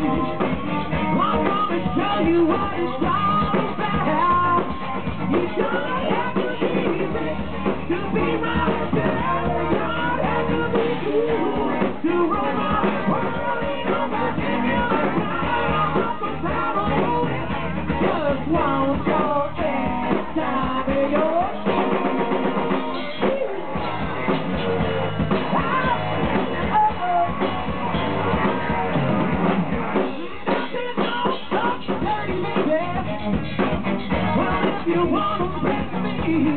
I'm gonna show you what it's all about. You don't have to leave it to be myself. You don't have to be cool to run my world. You don't have to give you a power. Just want your time in your you wanna break me,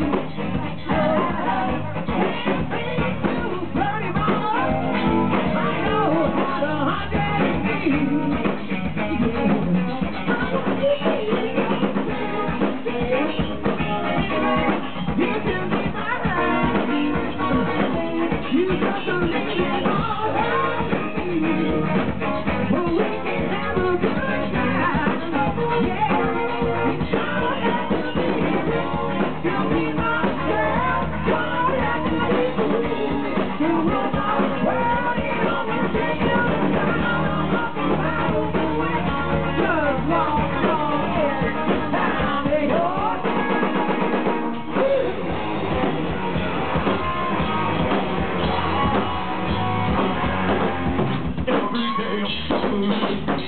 I know how to understand me. You can be mine. You got to leave it all out to me. But we can have a good time. Yeah, it's all that to me. You be myself. All that to me. You run my world. You don't want to take your time. Out of the way. Just want your time in yours. Every day I'm suffering.